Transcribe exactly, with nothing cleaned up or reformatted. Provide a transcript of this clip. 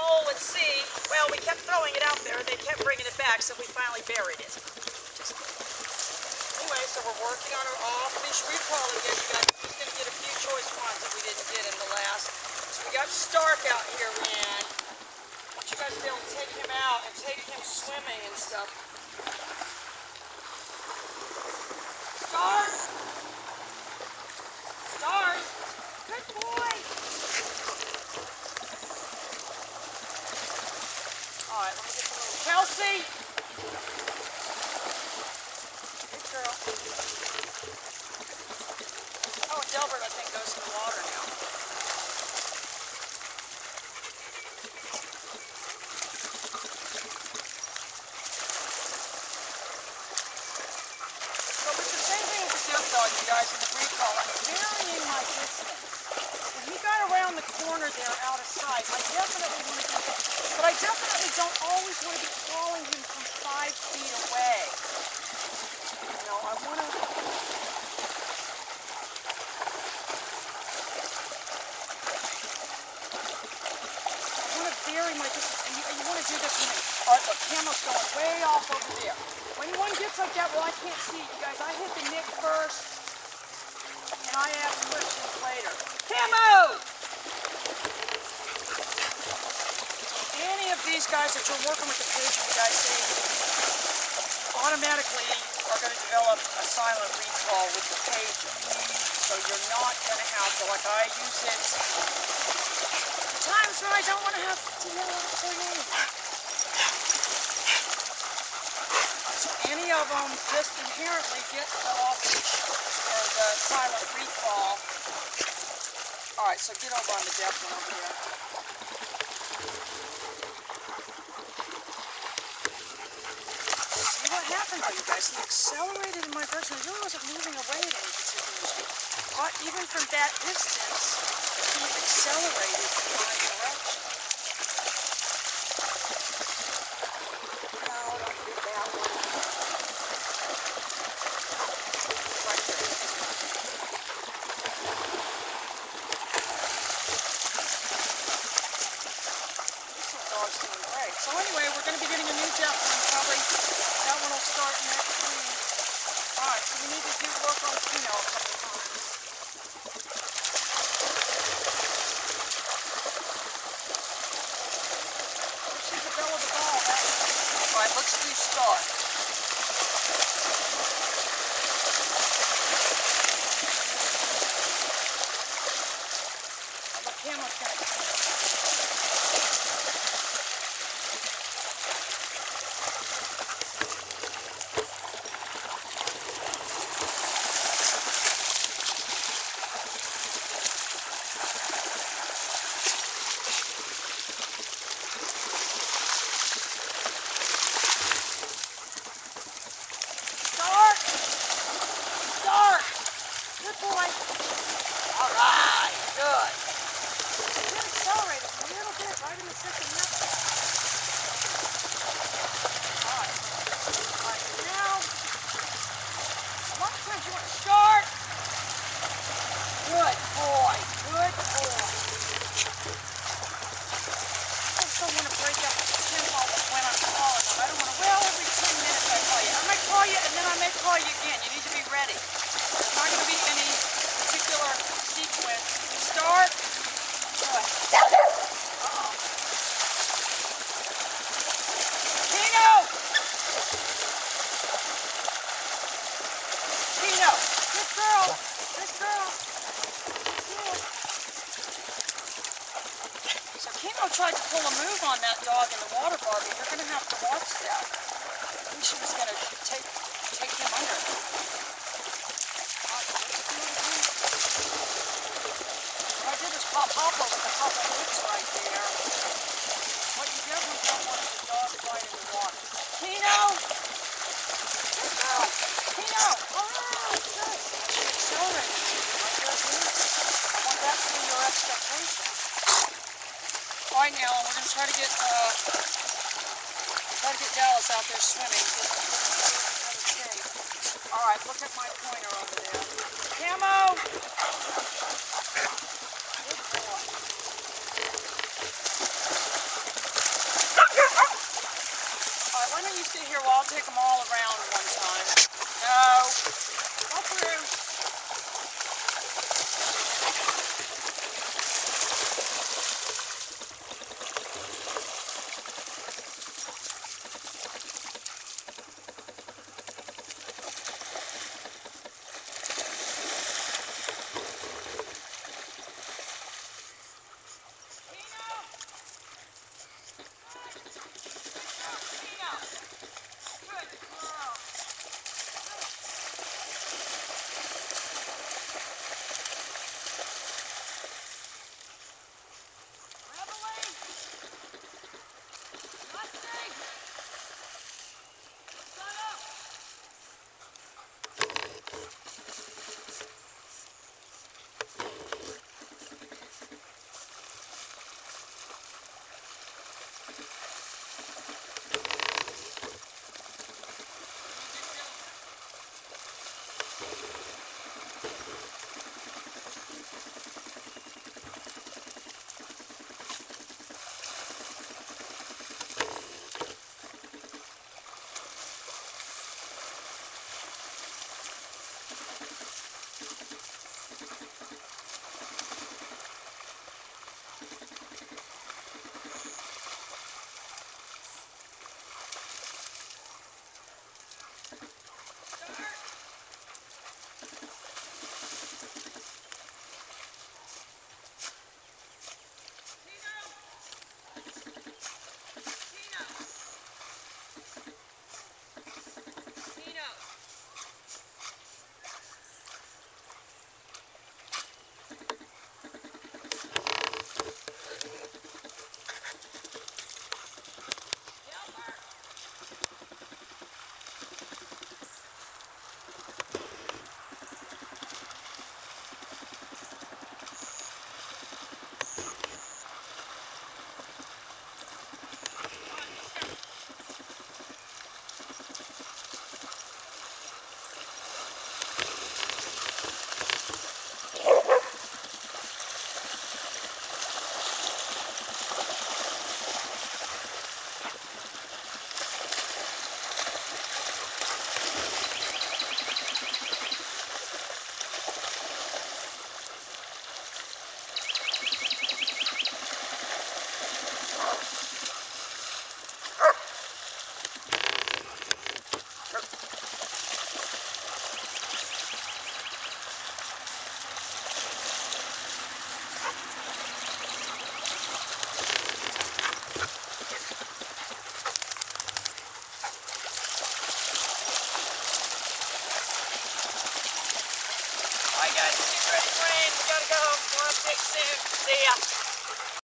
hole at sea. Well, we kept throwing it out there. They kept bringing it back, so we finally buried it. Just anyway, so we're working on our all-fish recall again. You guys are just going to get a few choice ones that we didn't get in the last. So we got Stark out here, man. I want you guys to be able to take him out and take him swimming and stuff. Stark! Stark! Good boy! Alright, let me get the little Kelsey! Good girl. Oh, Delbert, I think, goes in the water now. So with the same thing with the death dog, you guys, in the recall, I'm varying my distance. When he got around the corner there out of sight, I definitely want to do that. But I definitely don't always want to be calling him from five feet away. You know, I want to... I want to vary my distance. And you, and you want to do this when... All right, look, camera's going way off over there. When one gets like that, well, I can't see it, you guys. I hit the nick first, and I ask questions later. Camo! Any of these guys that you're working with the cage, you guys, they automatically are going to develop a silent recall with the cage. So you're not going to have to, like I use it, times when I don't want to have to yell out their name. So any of them just inherently get the off-leash or the silent recall. Alright, so get over on the depth one over here. See what happened though, you guys? He accelerated in my direction. He really wasn't moving away at any particular speed. But even from that distance, he accelerated in my direction. No, don't do that one. Right there. This little dog's doing great. So anyway, we're going to be getting a new deaf one. Probably that one will start next week. Alright, so we need to do work on Pino a couple times. She's the belle of the ball, that one. Alright, let's do Stark. The camera's going to come in. Alright, good. You can accelerate it a little bit right in the second half. Alright. Alright, now, a lot of times you want to start. Good boy. Good boy. I also want to break up the tempo of when I'm calling them. I don't want to, well, every ten minutes I call you. I might call you and then I may call you again. You need to be ready. There's not going to be any particular sequence. Start. Good. Uh-oh. Pino! Pino! Good girl! Good girl! Good. So Pino tried to pull a move on that dog in the water, Barbie. You're going to have to watch that. I think she was going to take, take him under. I did this pop hopper with a couple hooks right there. What you definitely don't want is a dog fight in the water. Pino! Good girl! Pino! Alright, good. Accelerate. Right there, Pino. I want that to be your expectation. Alright, now we're going to try to get uh, try to get Dallas out there swimming. Alright, look at my pointer over there. Camo! Good boy. sit here while I'll take them all around one time. No. Go through. Alright guys, get ready for rain. We gotta go. We're up big soon. See ya.